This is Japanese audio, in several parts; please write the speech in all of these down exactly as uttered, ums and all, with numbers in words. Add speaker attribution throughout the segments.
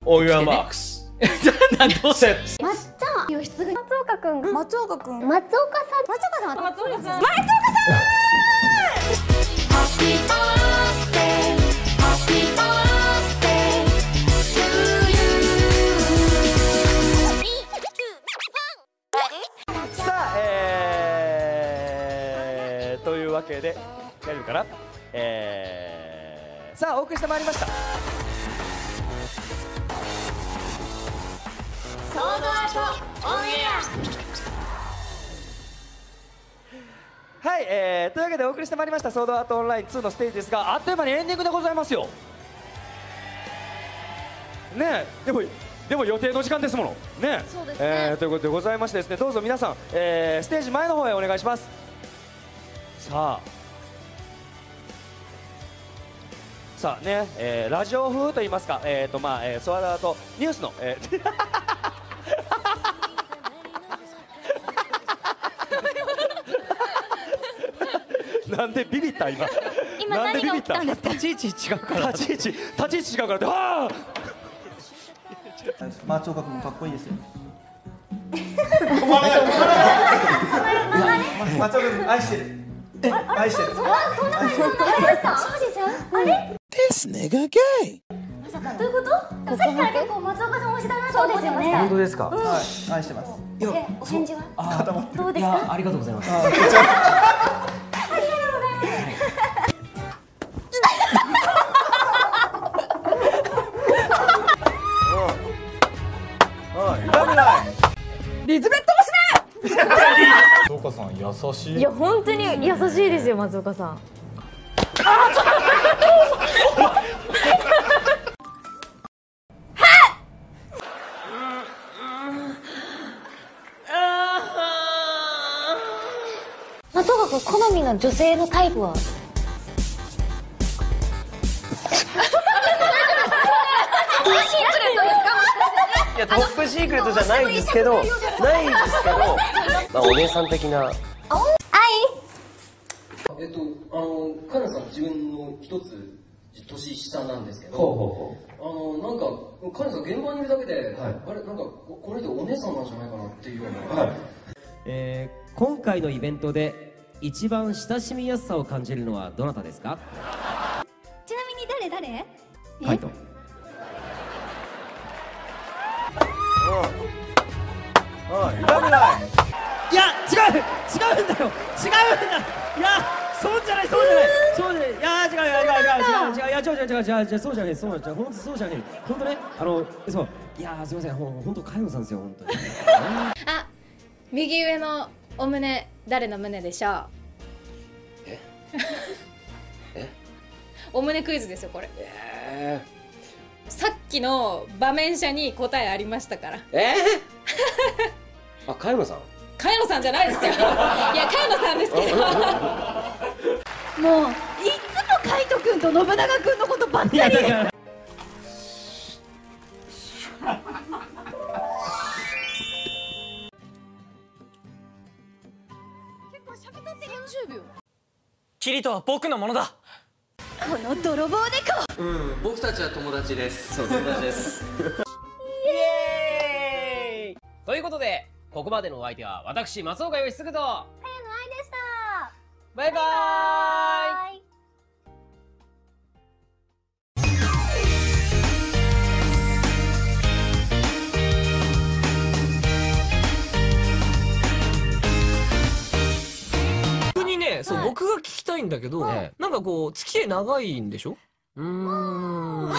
Speaker 1: On your marks。なんどうせ。
Speaker 2: まっちゃん、吉次、松岡くん、
Speaker 3: 松岡くん、
Speaker 2: 松岡さん、松岡さん、
Speaker 3: 松岡さん、松岡さん。
Speaker 2: ハッピーバースデー、ハッピーバースデー to you。
Speaker 4: さあ、えー、というわけで大丈夫かな。えー、さあお送りしてまいりました。
Speaker 2: ソードアートオンエ
Speaker 4: はい、えー、というわけでお送りしてまいりましたソードアートオンラインツーのステージですが、あっという間にエンディングでございますよ。ねえ、でもでも予定の時間ですものね。
Speaker 3: そうですね、
Speaker 4: えー、ということでございましてですね、どうぞ皆さん、えー、ステージ前の方へお願いします。さあさあね、えー、ラジオ風といいますか、えーとまあ、えー、ソードアートニュースの、えーなんでビビった今。
Speaker 3: 今何が起きたんですか。
Speaker 4: 立ち位置違うから。立ち位置立ち位置違うからって。はあ。
Speaker 5: 松岡君もかっこいいですよ。松岡君愛してる。愛してる。
Speaker 2: そんなことありました。庄司さん、あれ
Speaker 6: This nigga gay。
Speaker 2: まさかどういうこと。さっきから結構松岡さん推しだなと思ってました。
Speaker 5: 本当ですか。はい、愛してます。
Speaker 2: え、お返事はどうですか。
Speaker 7: ありがとうございます。
Speaker 3: リズベット推しね。
Speaker 8: 松岡さん優しい。
Speaker 3: いや本当に優しいですよ松岡さん。
Speaker 2: 松岡君好みの女性のタイプは。
Speaker 7: いやトップシークレットじゃないんですけど、ないんですけど、まあお姉さん的な。
Speaker 9: えっと、あの、カナさん自分の一つ年下なんですけど、
Speaker 7: ほうほう
Speaker 9: ほう。あの、なんか、カナさん現場にいるだけで、はい、あれ、なんか、ここの人お姉さんなんじゃないかなっていうような。はい。
Speaker 7: えー、今回のイベントで一番親しみやすさを感じるのはどなたですか。
Speaker 2: ちなみに誰誰？
Speaker 7: カイト。
Speaker 4: おい、ダメだ。
Speaker 7: いや違う違うんだよ違うんだ。いやそうじゃないそうじゃないそうじゃない。いや違う違う違う違う違う違ういや違う違う違う違う違うそうじゃないそうじゃない本当そうじゃない本当ね。あのそういやすみませんほ本当カイロさんですよ本当に。
Speaker 3: あ、右上のお胸誰の胸でしょう。
Speaker 7: ええ
Speaker 3: お胸クイズですよこれ。
Speaker 7: え
Speaker 3: さっきの場面者に答えありましたから。
Speaker 7: ー、えー、あカイロさん。
Speaker 3: 茅野さんじゃないですよ。いや茅野さんですけど。もういつも海斗くんと信長くんのことばっかり。結構しゃべってさんじゅうびょう。
Speaker 1: キリトは僕のものだ。
Speaker 3: この泥棒猫。
Speaker 9: うん、僕たちは友達です。そう、友達です。
Speaker 7: イエーイということでここまでのお相手は私松岡義嗣と茅野愛
Speaker 2: でした。
Speaker 7: バイバーイ。
Speaker 1: 逆にね、そう、僕が聞きたいんだけど、
Speaker 7: はい
Speaker 1: なんかこう付き合い長いんでしょ。
Speaker 7: うーん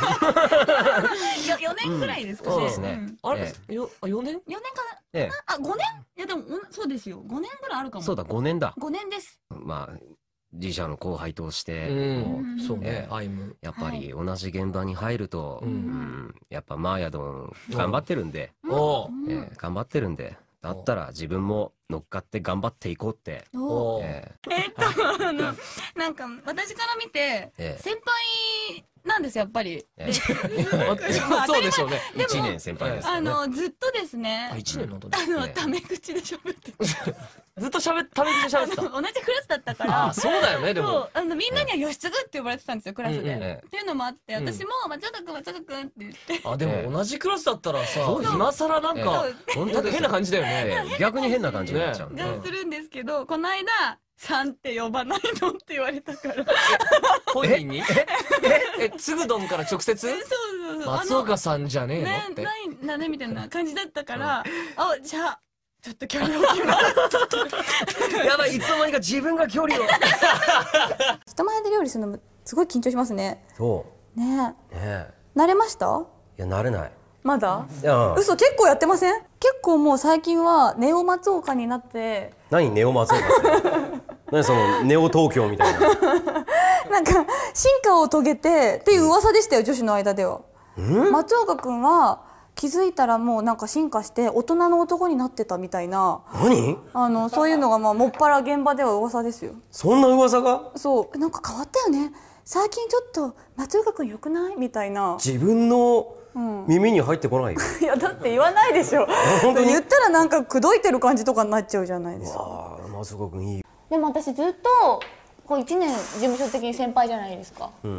Speaker 3: よねんくらいですかね。
Speaker 1: そう
Speaker 7: ですね。
Speaker 1: あれ、
Speaker 7: え
Speaker 1: よあよねん。
Speaker 3: よねんか
Speaker 7: ええ
Speaker 3: なあ、ごねんいやでもそうですよ。ごねんぐらいあるかも。
Speaker 7: そうだごねんだ。
Speaker 3: ごねんです。
Speaker 7: まあ自社の後輩として
Speaker 1: うん
Speaker 7: も
Speaker 1: そうね
Speaker 7: ええ
Speaker 1: アイム
Speaker 7: やっぱり同じ現場に入ると、
Speaker 1: うん
Speaker 7: うんやっぱマーヤドン頑張ってるんで、
Speaker 1: おう
Speaker 7: ええ頑張ってるんでだったら自分も
Speaker 10: 乗っかって頑張っていこうって。
Speaker 3: お
Speaker 10: え
Speaker 3: えっとあのなんか私から見て
Speaker 10: ええ
Speaker 3: 先輩なんですやっぱり。
Speaker 10: え
Speaker 3: で
Speaker 1: そうでしょうね。
Speaker 3: でも
Speaker 10: 一年先輩ですから
Speaker 3: あ
Speaker 10: ね。
Speaker 3: のずっとですね。
Speaker 1: あ、一年なんだ。
Speaker 3: あの
Speaker 10: ええ
Speaker 3: タメ口で喋ってて。
Speaker 1: ずっと喋っ、タメ口で喋ってた。
Speaker 3: 同じクラスだったから。
Speaker 1: あ、そうだよね、でも
Speaker 3: そう。あのみんなには義継って呼ばれてたんですよクラス
Speaker 1: うんうん
Speaker 3: で。っていうのもあって
Speaker 1: うん
Speaker 3: 私も松岡君松岡君って言って。
Speaker 1: あ、でも同じクラスだったらさ、
Speaker 10: そう
Speaker 1: 今更なんか、
Speaker 10: 本当です
Speaker 1: なんか変な感じだよね。
Speaker 10: ええ逆に変な感じになっちゃうんで。
Speaker 3: がするんですけどこの間さんって呼ばないのって言われたから。
Speaker 1: 本人にえ、え、つぐどんから直接
Speaker 3: そうそうそう。
Speaker 1: 松岡さんじゃねえの
Speaker 3: ね、
Speaker 1: って。
Speaker 3: ないんだねみたいな感じだったから、あ、じゃあちょっと距離を置きます
Speaker 10: やばい、いつの間にか自分が距離を。
Speaker 11: 人前で料理するのすごい緊張しますね。
Speaker 10: そ
Speaker 11: ね
Speaker 10: う。ねえ。
Speaker 11: え。慣れました？
Speaker 10: いや、慣れない。
Speaker 11: まだ？
Speaker 10: いや、
Speaker 11: 嘘、結構やってません？結構もう最近はネオ松岡になって、
Speaker 10: 何ネオ松岡って何そのネオ東京みたいな。
Speaker 11: なんか進化を遂げてっていう噂でしたよ、女子の間では。松岡くんは気づいたらもうなんか進化して大人の男になってたみたいな。
Speaker 10: 何？
Speaker 11: あのそういうのがまあもっぱら現場では噂ですよ。
Speaker 10: そんな噂が？
Speaker 11: そう、なんか変わったよね。最近ちょっと松岡くん良くないみたいな。
Speaker 10: 自分の耳に入ってこないよ。
Speaker 11: いやだって言わないでしょ。
Speaker 10: 本当に
Speaker 11: 言ったらなんか口説いてる感じとかになっちゃうじゃないですか。
Speaker 10: ああ、松岡君いい。
Speaker 11: でも私ずっとこういちねん事務所的に先輩じゃないですか。
Speaker 10: うん。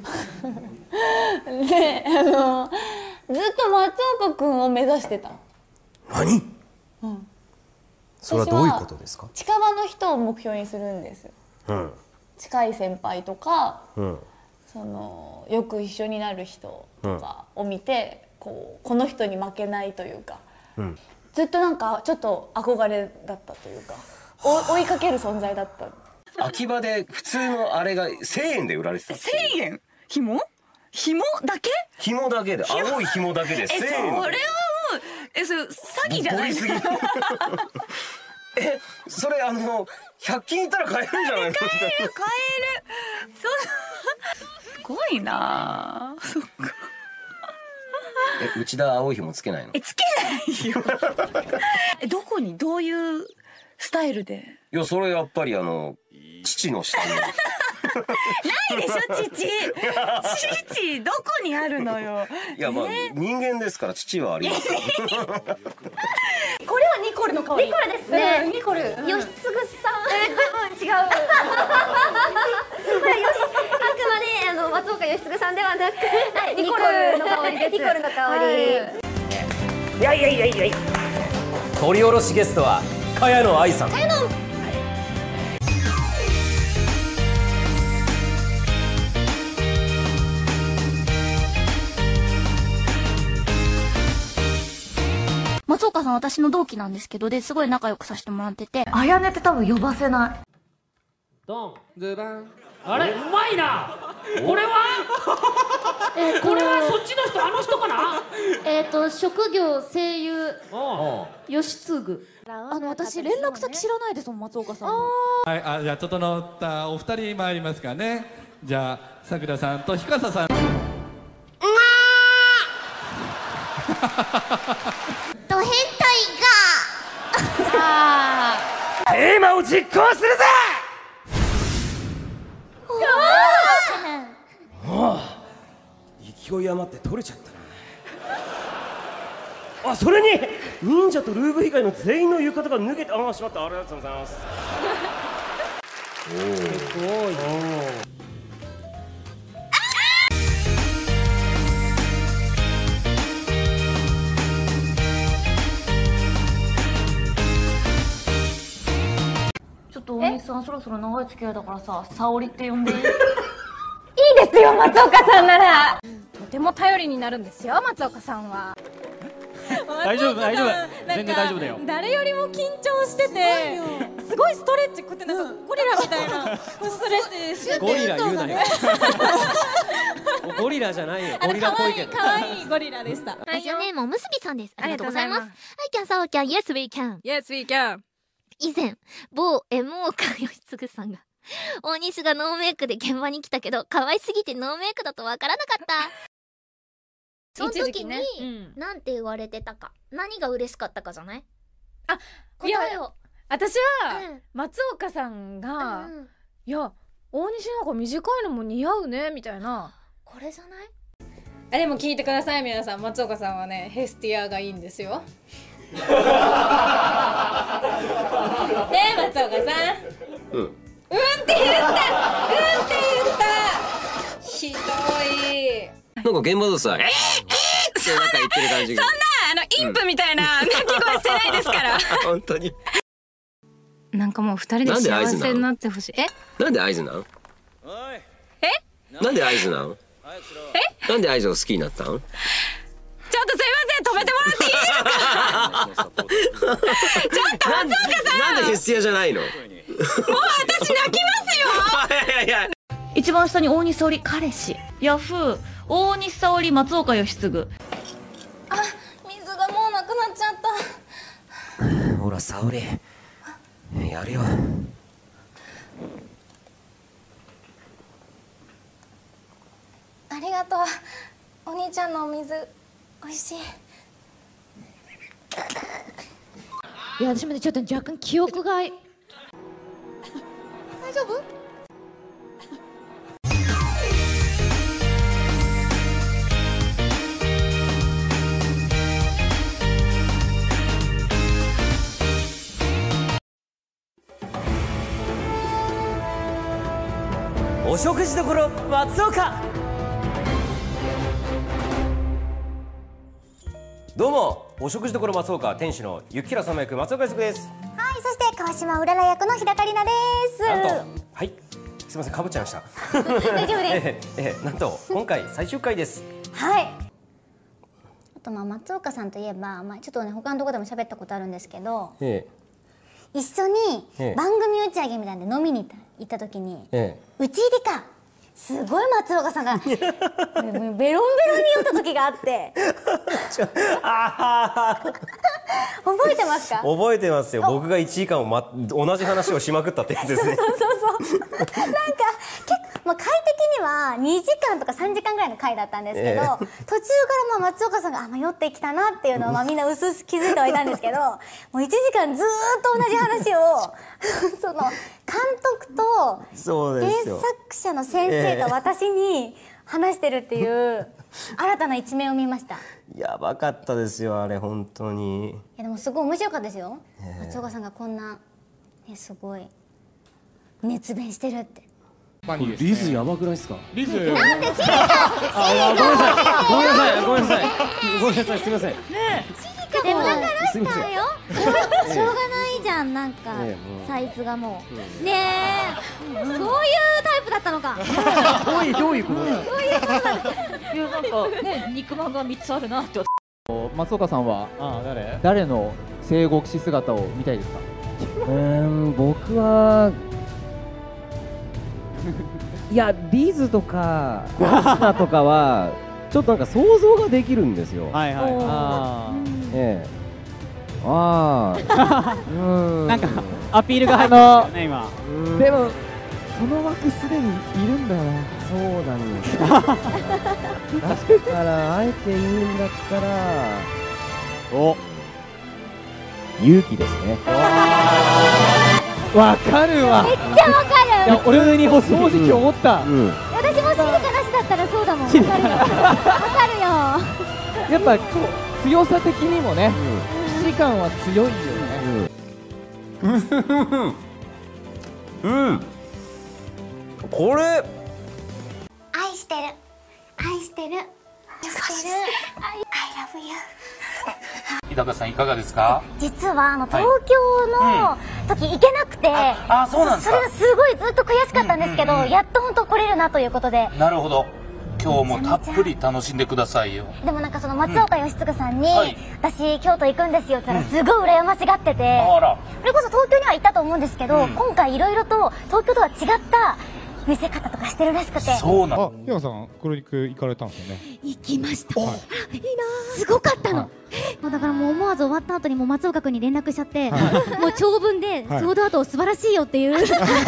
Speaker 11: で、あのずっと松岡くんを目指してた。
Speaker 10: 何？
Speaker 11: うん。
Speaker 10: それはどういうことですか？
Speaker 11: 近場の人を目標にするんですよ。
Speaker 10: うん。
Speaker 11: 近い先輩とか、
Speaker 10: うん。
Speaker 11: そのよく一緒になる人とかを見て、こうこの人に負けないというか、
Speaker 10: うん。
Speaker 11: ずっとなんかちょっと憧れだったというか、お追いかける存在だった。
Speaker 10: 秋葉で普通のあれがせんえんで売られてた。
Speaker 3: せんえん？紐？紐だけ？
Speaker 10: 紐だけで、青い紐だけでせんえん。
Speaker 3: え、それはもうえ、それ詐欺じゃないですか。
Speaker 10: え、それあのひゃく均いったら買えるんじゃないの？
Speaker 3: 買える買える。そうすごいな。そっか。
Speaker 10: え、内田青い紐つけないの？
Speaker 3: え、つけないよ。え、どこにどういうスタイルで？
Speaker 10: いや、それやっぱりあの父の下に。
Speaker 3: ないでしょ父。父どこにあるのよ。
Speaker 10: いや、まあ人間ですから父はあります。
Speaker 11: これはニコルの香り。
Speaker 3: ニコルですね。
Speaker 11: ニコル。
Speaker 3: 義継さん。
Speaker 11: 違う。
Speaker 3: これよし、あくまであの松岡義継さんではなく、ニコルの香りです。ニコルの香り。
Speaker 7: いやいやいやいやいや。取り下ろしゲストは茅野愛さん。
Speaker 3: 茅野。
Speaker 12: 松岡さん私の同期なんですけど、ですごい仲良くさせてもらってて。
Speaker 3: あやねって多分呼ばせない。
Speaker 13: ドンズバン。あれうまいな。これは
Speaker 12: えー、
Speaker 13: これはそっちの人、あの人かな。
Speaker 12: えっと職業声優義継。
Speaker 11: あの私連絡先知らないですもん、松岡さんの。
Speaker 14: はい、あ、じゃあ整ったお二人参りますかね。じゃあさくらさんとひかささん。
Speaker 12: ド変態が
Speaker 7: テーマを実行するぜ。ああ、勢い余って取れちゃったな。あ、それに忍者とルーブ以外の全員の浴衣が脱げて、ああしまった。ありがとうございます。
Speaker 13: すごい。
Speaker 12: ちょっとお兄さんそろそろ長い付き合いだからさ、沙織って呼んでいい？いい
Speaker 3: ですよ松岡さんなら。
Speaker 15: とても頼りになるんですよ松岡さんは。
Speaker 14: 大丈夫大丈夫、全然大丈夫だよ。
Speaker 15: 誰よりも緊張してて、すごいストレッチ、こうやってなんかゴリラみたいなストレッチしてて。
Speaker 7: ゴリラ言うなよ。ゴリラじゃないよ。ゴリラっぽいけど。
Speaker 15: 可愛いゴリラでした。
Speaker 12: ラジオネームおむすびさんです。ありがとうございます。はい、キャンサーキャン、Yes we can。
Speaker 15: Yes we can。
Speaker 12: 以前、某 エムオー か義継さんが、大西がノーメイクで現場に来たけど、可愛すぎてノーメイクだとわからなかった。その時に、なんて言われてたか、何が嬉しかったかじゃない？
Speaker 15: あ、 いや
Speaker 12: 答えを。
Speaker 15: 私は松岡さんが、いや大西なんか短いのも似合うねみたいな。
Speaker 12: これじゃない？
Speaker 15: あ、でも聞いてください皆さん、松岡さんはねヘスティアがいいんですよ。ねえ松岡さん、
Speaker 10: うん
Speaker 15: うんって言った、うんって言ったひどい。
Speaker 10: なんか現場でさ、えー、えーってなんか言ってる感じが。
Speaker 15: そんなあのインプみたいな鳴き声してないですから。
Speaker 10: 本当に。
Speaker 15: なんかもう二人で幸せになってほしい。え？
Speaker 10: なんで合図なん？
Speaker 15: え？
Speaker 10: なんで合図なん？え？なんで合図を好きになったん？
Speaker 15: ちょっとすいません、止めてもらっていいですか？ちょっと松岡さん。
Speaker 10: なんでヘスティアじゃないの？もう
Speaker 15: 私泣きますよ。
Speaker 10: いやいやいや。
Speaker 11: 一番下に大西沙織彼氏、ヤフー大西沙織松岡義嗣。
Speaker 3: あ、水がもうなくなっちゃった。
Speaker 10: ほら沙織、やるよ。
Speaker 3: ありがとう。お兄ちゃんのお水美味しい。
Speaker 15: いや私もねちょっと若干記憶が大丈夫？
Speaker 4: お食事処松岡。どうもお食事処松岡店主の雪平様役松岡康です。
Speaker 3: はい、そして川島うらら役の日高里奈です。
Speaker 4: なんと、はい、すみません、かぶっちゃいました。
Speaker 3: 大丈夫です。
Speaker 4: ええええ、なんと今回最終回です。
Speaker 3: はい。あとまあ松岡さんといえば、まあちょっとね他のところでも喋ったことあるんですけど、
Speaker 4: え
Speaker 3: 一緒に
Speaker 4: ええ
Speaker 3: 番組打ち上げみたいな飲みに行った行った時に、
Speaker 4: え
Speaker 3: 打ち入りか。すごい松岡さんがベロンベロンに酔った時があって覚えてますか？
Speaker 4: 覚えてますよ。僕がいちじかんを、ま、同じ話をしまくったってやつですね。
Speaker 3: そうそうそうなんか結構、まあ、回的にはにじかんとかさんじかんぐらいの回だったんですけど、
Speaker 4: ええ
Speaker 3: 途中からまあ松岡さんがあ、まあ、酔ってきたなっていうのをまあみんなうすうす気づいてはいたんですけどもういちじかんずーっと同じ話をその監督と
Speaker 4: そうで
Speaker 3: 原
Speaker 4: すよ。
Speaker 3: 作者の先生と私に話してるっていう新たな一面を見ました。い
Speaker 4: やばかったですよあれ本当に。
Speaker 3: やでもすごい面白かったですよ、
Speaker 4: ええ
Speaker 3: 松岡さんがこんな、ね、すごい熱弁してるって。
Speaker 7: リズやばくないですか？
Speaker 13: リズ
Speaker 3: なんでシーカ
Speaker 7: あ、ごめんなさいごめんなさいごめんなさいごめんなさいすみません。
Speaker 3: でもだから
Speaker 7: すみません。
Speaker 3: しょうがないじゃん、なんか
Speaker 7: ええもう
Speaker 3: サイズがもうねえ、そういうタイプだったのか。
Speaker 7: どういうどういうこと？
Speaker 3: そういうタイプだった。
Speaker 11: いやなんかね肉まんがみっつあるなって。
Speaker 13: 松岡さんは
Speaker 7: ああ、誰？
Speaker 13: 誰の正国士姿を見たいですか？
Speaker 7: うーん、僕はいやリズとかアスナとかはちょっとなんか想像ができるんですよ。
Speaker 13: はいはい。あ
Speaker 7: ええ。ああ。うん。
Speaker 13: なんかアピールが入ってますよね今。
Speaker 7: うん
Speaker 13: でもその枠すでにいるんだよな。
Speaker 7: そうなんです。だからあえて言うんだったら、お、勇気ですね。
Speaker 13: わかるわ。
Speaker 3: めっちゃわかる。
Speaker 13: いや俺に正直思った。
Speaker 3: 私も静かなしだったらそうだもん。わかるよ。わかるよ。
Speaker 13: やっぱこう強さ的にもね、士感は強いよね。
Speaker 4: うん。うん。これ。
Speaker 3: 愛してる。愛してる。愛してる。I love you。
Speaker 8: 日高さんいかがですか？
Speaker 3: 実はあの東京の時行けなくて、
Speaker 8: あ、そうなんですか。
Speaker 3: それがすごいずっと悔しかったんですけど、やっと本当来れるなということで。
Speaker 8: なるほど。今日もたっぷり楽しんでくださいよ。
Speaker 3: でもなんかその松岡義嗣さんに、
Speaker 8: うんはい、
Speaker 3: 私京都行くんですよって言ったらすごい羨ましがってて、
Speaker 8: あら
Speaker 3: それこそ東京には行ったと思うんですけど、
Speaker 8: うん、今
Speaker 3: 回いろいろと東京とは違った見せ方とかしてるらしくて。
Speaker 8: そうなの。
Speaker 16: あ、日高さん黒肉行かれたんですよね。
Speaker 3: 行きました。いいな。すごかったの。もうだからもう思わず終わった後にもう松岡君に連絡しちゃって、はい、もう長文で、はい、ソードアート素晴らしいよっていう。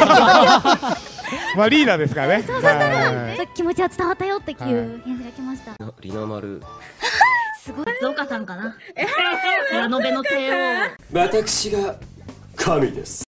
Speaker 16: まあリーダーですからね。
Speaker 3: そうそうそう。気持ちは伝わったよっていう返事が来ました。
Speaker 10: リナ丸。
Speaker 12: すごい松岡さんかな。ラノベの帝王。
Speaker 10: 私が神です。